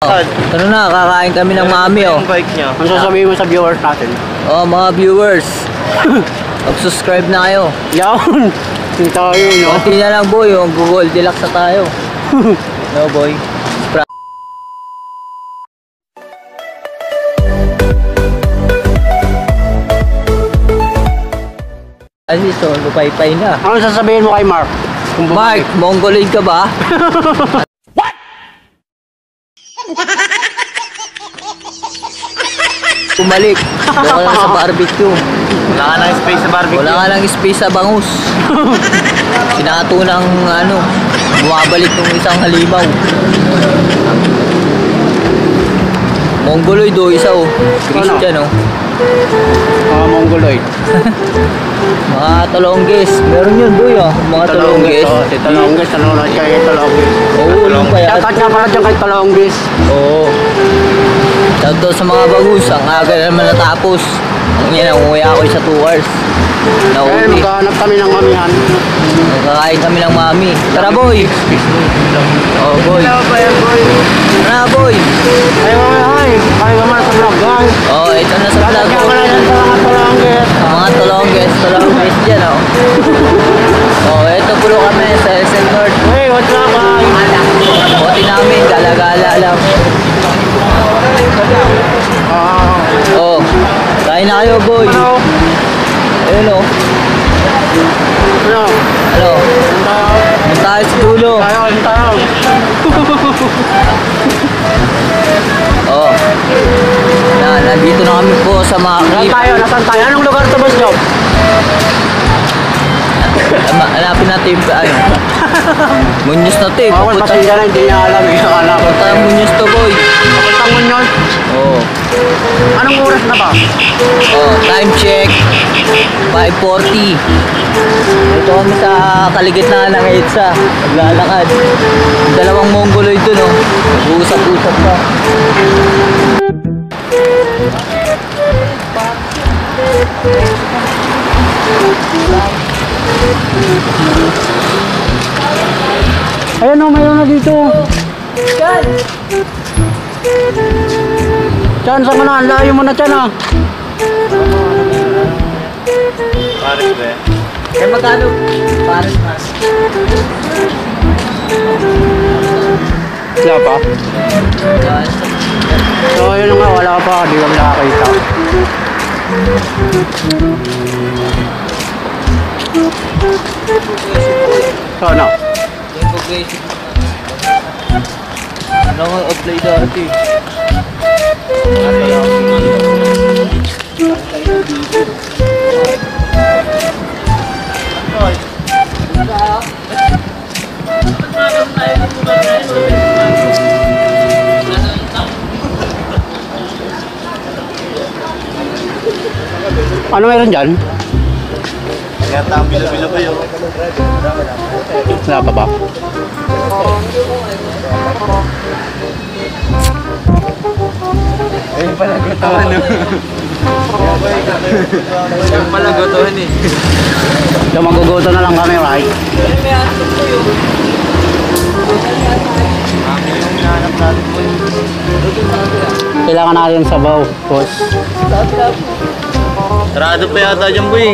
Ano na, kakain kami ng mami oh. Ang sasabihin mo sa viewers natin? Oh, mga viewers. Mag-subscribe na kayo. Yan! Hindi tayo yun, no? Konti na lang boy, yung Google Deluxe na tayo. No boy. Kasi so, lupay-pay na. Ano sasabihin mo kay Mark? Mark, Mongoloid ka ba? What? Bumalik. Doon ka lang sa barbecue. Wala ka ng space sa barbecue. Wala ka lang space sa bangus. Sinato ng ano, bumabalik ng isang halimaw. Mongoloid o isa o. Christian o. Mga Mongoloid. Mga talongges. Meron yun boy o. Mga talongges. Si Talongges. Nanonood kayo kay Talongges. Oo, yung kaya. Shoutout nga pala dyan kay Talongges. Oo. Shoutout sa mga bagus. Ang aga naman natapos. Ang yan, umuwi ako sa 2 hours. Eh, maghahanap kami ng mamihan. Kakain kami ng mami. Tara boy! Oh boy. Tara boy! Ay, kaya ka muna sa vlog, guys. Oh, ito na sa vlog ko. Mga talongges dyan oh. Oh, ito pulo kami sa SM North. Hey, what's up, guys? Buti namin, gala-gala lang. Oh, kain na kayo boy. Ayun oh. Ano? Ano? Punta tayo sa dulo. Tayo. Oh. Nandito na kami po sa mga clip. Nasaan tayo? Anong lugar to, Boss Job? Hanapin natin yung ano. Munyos na to eh. Ako, pasensya na, hindi niya alam eh. Punta ang Munyos to boy. Papunta Munyos? Oo. Anong oras na ba? Oh, time check. 5:40. Ito kami sa kaligitnaan ng EDSA. Naglalakad. Dalawang Mongoloid dun oh. Nag-uusap-usap pa. Ayan o, mayroon na dito. Chan! Chan, saan ka na? Layo mo na, Chan ah. Paris ba? Eh magkano? Paris na. Wala pa? So, yun nga, wala pa. Di ko nakakita. Sana? Yung progressive. Ano nga apply dati? Ano meron dyan? Kaya tayo bilo-bilo kayo. Wala pa ba? Ayun pala gutawan no. Ayun pala gutawan eh. So, maguguto na lang kami, right? Mami yung hinahanap natin po. Kailangan natin sabaw, boss. Sarado pa yata dyan boy.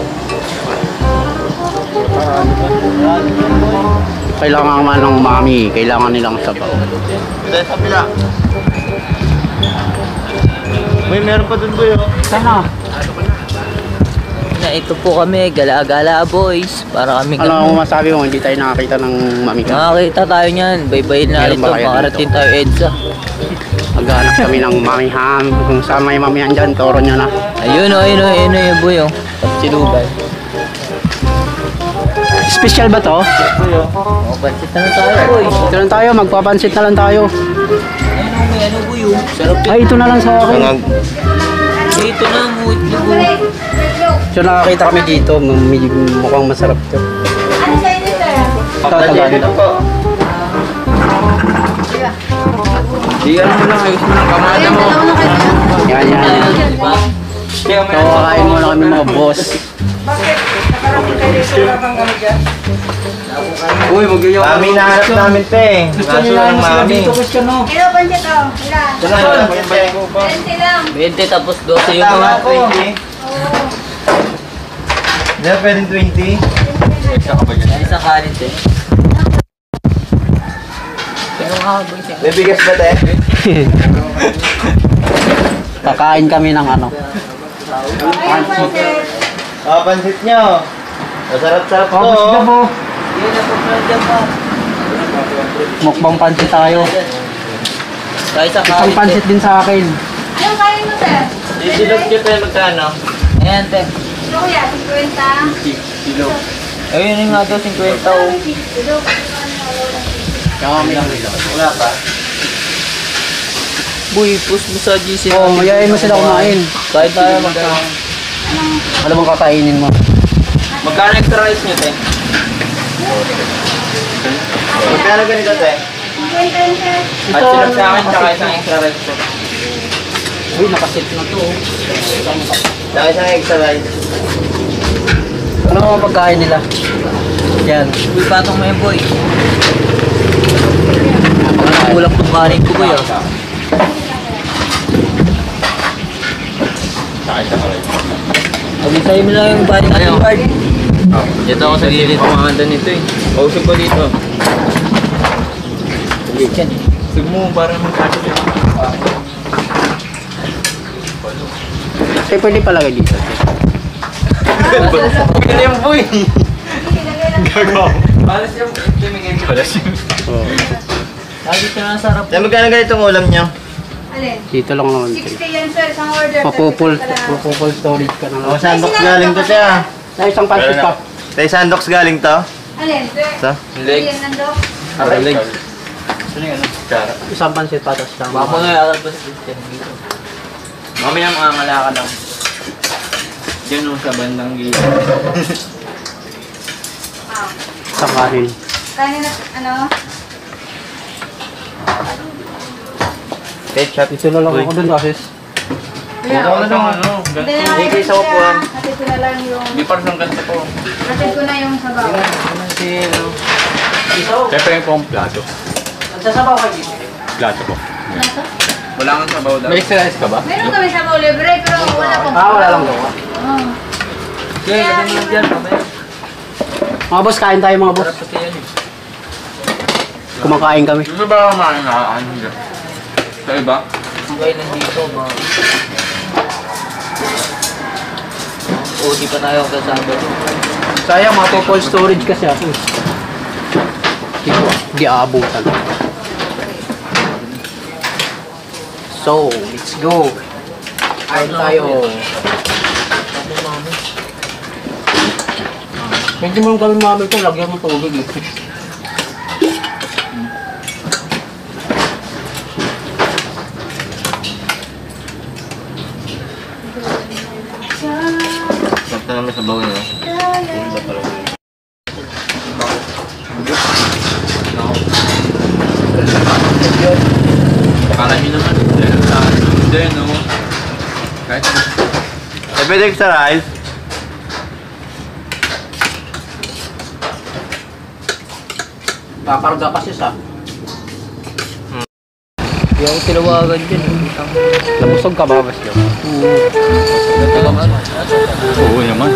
Kailangan nga ng mami, kailangan nilang sabaw. Dahil sa pila. Boy, meron pa dun boy oh. Sana? Na ito po kami, gala-gala boys. Para kami Ano ang masabi mo, hindi tayo nakakita ng mami ka? Nakakita tayo niyan. Bye-bye na rin Meron ba to. kayo Makarating dito? tayo EDSA. Maghanap kami ng mamihan. Kung saan may mamihan dyan, toro nyo na. Ayun o, yung boy o. Silubay. Special ba to? Oh, pansit na lang tayo boy. Ito lang tayo, magpapansit na lang tayo. Ayun o, may ano boy o. Sarap yun. Ay, ito na lang sa akin. Ito na, muhit na boy. So nakakita kami dito, mukhang masarap to. Ano sa inyo, sir? Tatagan. Diyan mo lang, ayos mo lang kamada mo. Yan. Diba? So kakain muna kami mga boss. Bakit? Nakarating Uy, magyayaw. Mami, nahanap namin, te. Gusto Kaso nila lang, mo sila mami. dito, Christian, no? Kilo pancit oh. Ilan? Wala, wala, te. 20 lang. 20 tapos 12 yung Tama, mga 20. Oo. Di ba pwedeng 20? Ay, isang kanin, te. Tingnan mo ako, siya. May bigas ba, te? Kakain kami ng ano. Ayun pancit. Pansit nyo. Masarap-sarap to. Oh, gusto niya po. Yun, napapalad dyan pa. Mukbang pansit tayo. Kaya isang Isang kanin, te. pansit din sa akin. Anong kain mo, sir? Disilog nyo, te, magkano? Ayan, te. Ano kuya? 50? Ayun yung nga daw, 50 oh. Kilo. Kami lang nila. Wala pa. Boy, push mo sa GC. Oo, mayayain mo sila kumain. Kahit tayo magkano. Ano bang kakainin mo? Magkano extra rice nyo, te? Magkano ganito, te? 50 yun, sir. At silog sa akin, tsaka isang extra rice po. Uy, nakasit na to. Tsaka isang extra rice. Ano mga pagkain nila? Yan. Uy, patong mo yun, boy. Kulang tong kanin ko, boy, ah. Abisay mo lang yung bahay natin, Bard. Dito ako sa gilid. Pamahanda nito eh. Pausog ko dito. Yan. Sige mo, para magkano yun. Ay, pwede palagay dito. Pagkano yung boy? Gagawa. Palas yung tumingin. Palas yung. Lagi ka na sarap. Kaya magkano ganitong ulam nyo? Alin? Dito lang naman. 60 yan, sir. Isang order. Mapupul storage ka na O, lang. sandok galing to siya. Na isang pansit pa. Tay, sandoks galing to? Alin, sir? Sa? Legs. Yan nandok. Legs. Isang pansit pa, tapos lang. Baka nga yung ba sa Christian dito. Mamaya makakala ka lang. Diyan nung sa bandang gilid. Ah. Isang kanin. Kanin na, ano? Ketchup. Dito na lang ako dun, Kasis. Buka ko na lang ano. Hindi na Hindi kayo sa upuan. Hatid ko na lang yung... Di parang ng ganito ko. Hatid ko na yung sabaw. Siyempre yung pong plato. Nagsasabaw ka dito. Plato po. Wala kang sabaw daw. May extra rice ka ba? Meron kami sabaw libre, pero wala pong Wala lang daw. Oo. Okay, lagyan mo lang dyan, mamaya. Mga boss, kain tayo mga boss. Sarap pati yan, eh. Kumakain kami. Gusto ba kumain na? Sa iba? Okay, nandito, ba? OT pa tayo kasama. Sayang, mapupul storage kasi ako. Di aabutan. So, let's go. Kain tayo. Pwede mo kami mami ko, lagyan mo tubig eh. Sakto naman sabaw niya. Para nyo naman. Hindi, no? Kahit Eh, pwede extra rice? Kakarga kasi sa. Hindi ako tinawagan dyan, eh. Nabusog ka ba, Basyo? oo naman.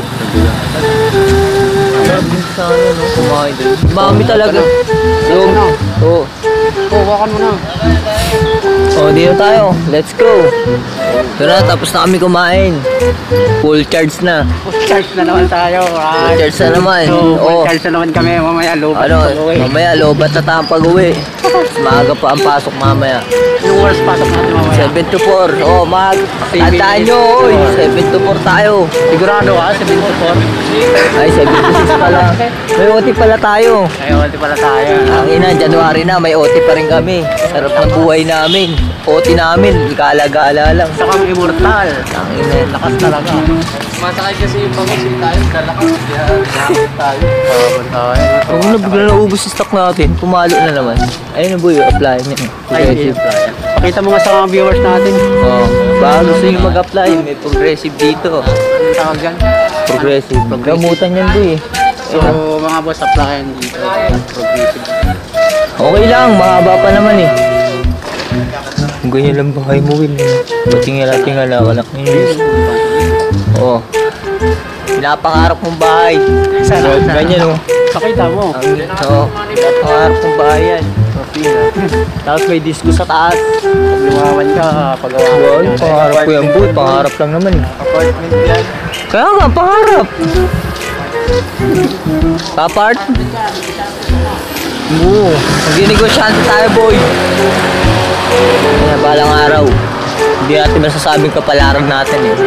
Sarap din sa ano, no? Kumain din. Mami talaga. Yung, oo. Oo, wakan mo na. Oh, dito tayo. Let's go. Ito na, tapos na kami kumain. Full charge na. Full charge na naman tayo. Full charge na naman. So, full Oo. charge na naman kami. Mamaya, lupa. Ano, mamaya, lobat na tayong pag-uwi. Maaga pa ang pasok mamaya. Yung worst pasok natin mamaya. 7 to 4. Oh, tandaan nyo, oy. 7 to 4 tayo. Sigurado ka, 74. Ay, 7 to 6 pala. May OT pala tayo. Ayun, di pala tayo. Ang ina, January na, may OT pa rin kami. Sarap ng buhay namin. OT namin, gala-gala lang. Isa kang immortal. Ang ina, Lakas talaga. Masakay kasi yung pag-usip tayo. Dalakas. Kaya nakakit tayo. Huwag na bigla naubos yung stock natin. Pumalo na naman. Ayun na boy, apply niya. Progressive. Pakita mo nga sa mga viewers natin. Oh, baka gusto nyo mag-apply, may progressive dito. Ang tawag dyan. Progressive. Gamutan yan boy. So, mga boss, applyan dito. Progressive. Okay lang, mahaba pa naman eh. Ganyan lang bahay mo, Will. Patingala-tingala ka lang. Oo. Pinapangarap mong bahay. Sana. Ganyan, oh. Pakita mo. Oo. Pinapangarap mong bahay yan. Tapos may disco sa taas. Pag lumawan ka, pagawa ka. Well, pangarap ko yan, boy. Pangarap lang naman eh. Apartment yan. Kaya nga, pangarap. Papart? Oo. Mag-negosyante tayo, boy. Kaya balang araw. Hindi natin masasabing kapalaran natin eh.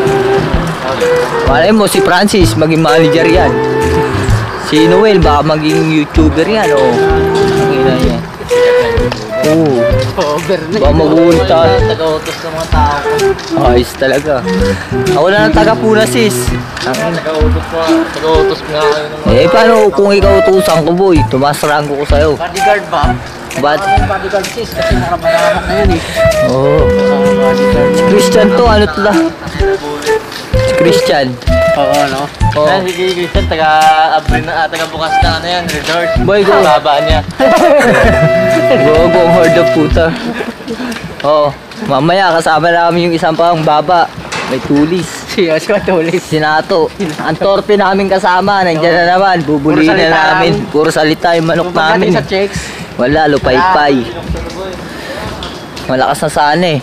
Malay mo, si Francis, maging manager yan. Si Noel, baka maging YouTuber yan, oh. Ang ina niya. Oo. Over na. Baka mag-uulta. Taga-utos ng mga tao. Ayos talaga. Ako na ng taga-puna, sis. Ang ina. Taga-utos nga kayo ng Eh, paano kung ikaw utusan ko, boy? Tumasaranggo ko sa'yo. Bodyguard ba? Ba't? Bodyguard sis, kasi nakabalakak na yan eh. Oo. Christian to, ano to da? Si Christian. Oo, no? Oo. Si Christian, taga-bukas na ano yan, resort. Boy, go. Baba niya. Go, horde of puta. Oo. Mamaya, kasama namin yung isang pang baba. May tulis. Si Tulis. Sinato. Ang torpe namin kasama. Nandiyan na naman. Bubuli Puro na salita namin. lang. Puro salita yung manok Pagdating namin. sa checks. Wala, lupay-pay. Malakas na sana eh.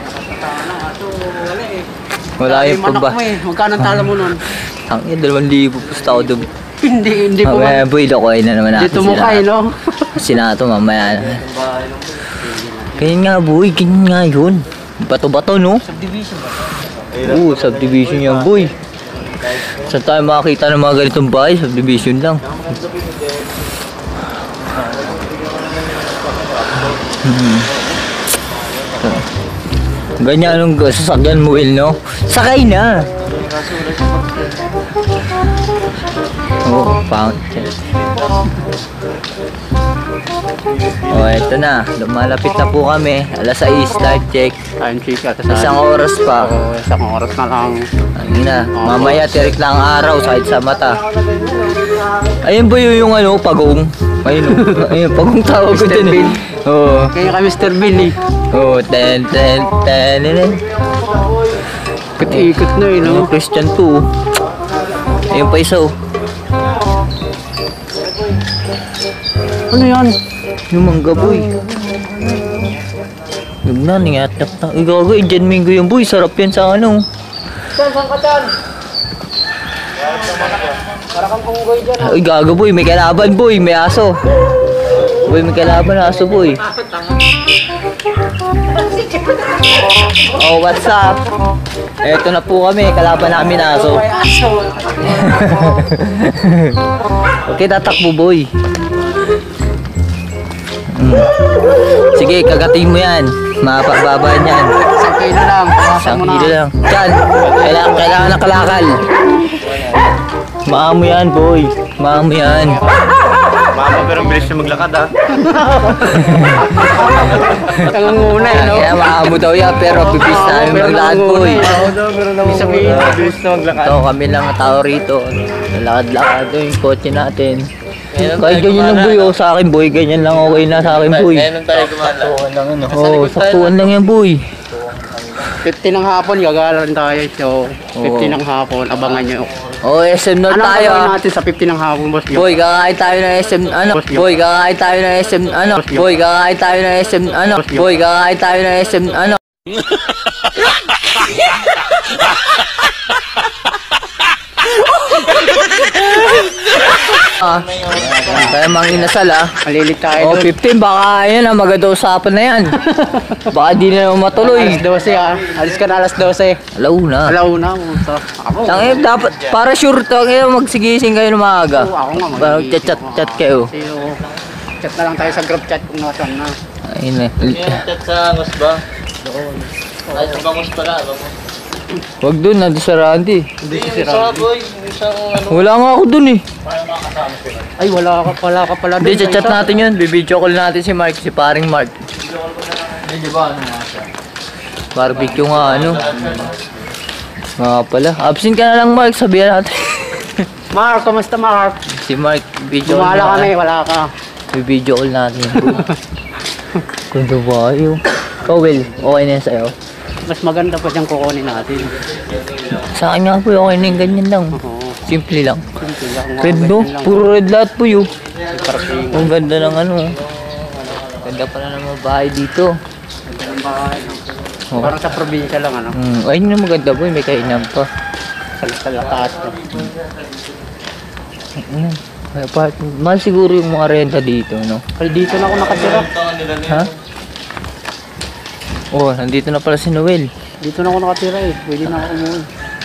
Wala yung manok pagba. mo eh. Magkano ang tala mo nun? Tangin, 2,000 pusta ako doon. Hindi po Mamaya, boy, lokoy na naman natin Dito mo kayo, no? Sinato mamaya. Ganyan nga, boy. Ganyan nga yun. Bato-bato, no? Subdivision ba? Oo, subdivision yan, boy. Saan tayo makakita ng mga ganitong bahay? Subdivision lang. Ganyan anong sasakyan mo, Will, no? Sakay na! Oo, fountain. Oh, eto na. Lumalapit na po kami. Alas 6, start check. Time check at Isang oras pa. Oo, isang oras na lang. Ayun na. Mamaya tirik lang araw kahit sa mata. Ayun ba yung ano, pagong? Ayun o. Ayun, pagong tawag ko dun eh. Oo. Kaya ka Mr. Bill eh. Oo, ten. Ikot na eh, no? Yung Christian 2. Ayun pa isa oh. Ano yan? Yung mangga boy. Yung na, ningatap na. Uy, gago, Indian mango yung boy. Sarap yan sa ano. Saan ka dyan? Para kang punggoy dyan. Uy, gago boy. May kalaban boy. May aso. Boy, may kalaban na aso boy. Oh, what's up? Eto na po kami. Kalaban namin aso. Okay, tatakbo boy. Sige, kagatin mo yan. Mapagbaba niyan. Isang kilo lang. Pawasan Isang mo na. kilo lang. Yan. Kailangan ng kalakal. Maamo yan, boy. Maamo yan. Mama, pero bilis na maglakad ah. Nangunguna eh, no? Kaya maamo daw yan, pero bibis namin maglakad, boy. Ibig sabihin, Bilis na maglakad. Ito, kami lang ang tao rito. Lalakad-lakad yung kotse natin. Kahit ganyan lang, boy. Oh, sa akin, boy. Ganyan lang okay na sa akin, boy. Ngayon tayo gumala. Oo, saktuan lang yan, boy. 50 ng hapon, gagala rin tayo. So, 50 ng hapon, abangan nyo. Oh, SM North Ano tayo. gagawin natin sa 50 ng hapon, boss? Boy, kakain tayo ng SM, ano? Boy, kakain tayo ng SM, ano? Boy, kakain tayo ng SM, ano? Boy, kakain tayo ng SM, ano? Kaya mang inasal ah. Malilit tayo Oh, doon. 15, baka yan ah, maganda usapan na yan. Baka di na naman matuloy. Alas 12 ah. Alis ka na alas 12. Alaw na. Alaw na. Puta. Ako. Tangin, dapat, para sure tayo magsigising kayo ng maaga. Oo, ako nga. Para chat kayo. Kasi, chat na lang tayo sa group chat kung nasaan na. Ayun eh. Yung chat sa Angos ba? Doon. Ay, sa Bangos pala. Wag dun, nandun sa Randy. Hindi, yung isa boy. Yung isang ano. Wala nga ako dun eh. Ay, wala ka pala. Hindi, chat natin yun. Bibidyo call natin si Mark, si paring Mark. Hindi ba ano nga siya? Barbecue nga ano. Nga pala. Absent ka na lang, Mark. Sabihan natin. Mark, kamusta Mark? Si Mark, video call Gumala na. kami, wala ka. May video call natin. Ganda ba yun? Ikaw, Will, okay na yan sa'yo? Mas maganda pa siyang kukunin natin. Sa akin nga po, okay na yung ganyan lang. Oo. Simple lang. Simple lang. mga Red no? ganyan lang. Puro red lahat po yun. Parking. Ang ganda ng ano. Ganda pala ng mga bahay dito. Ang bahay, no? Oh. Parang sa probinsya lang, ano? Ayun yung maganda po, may kainan pa. Sa lakas. No? Ayan. May apartment. Mahal siguro yung mga renta dito, no? Kaya dito na ako nakatira. Ha? Oh, nandito na pala si Noel. Dito na ako nakatira eh. Pwede na ako umuwi.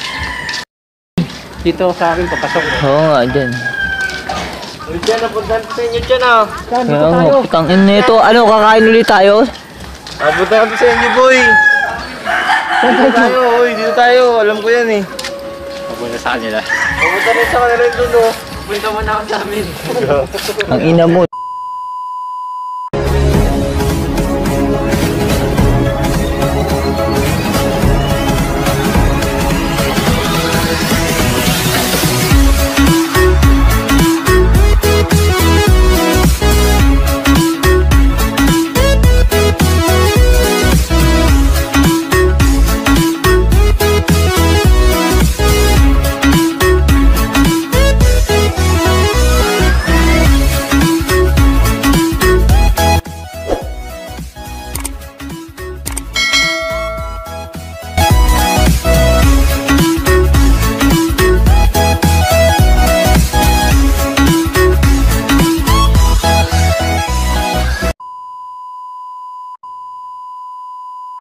Dito sa akin, papasok. Oo nga, dyan. Uy, dyan, napuntahan sa inyo dyan ah. Saan? Dito Kaya tayo. mo, putang ina ito. Ano, kakain ulit tayo? Napuntahan sa inyo, boy. Dito tayo, uy, dito tayo. Alam ko yan eh. Papunta sa kanila. Pupunta rin sa kanila doon, oh. Punta mo na ako sa amin. Ang ina mo.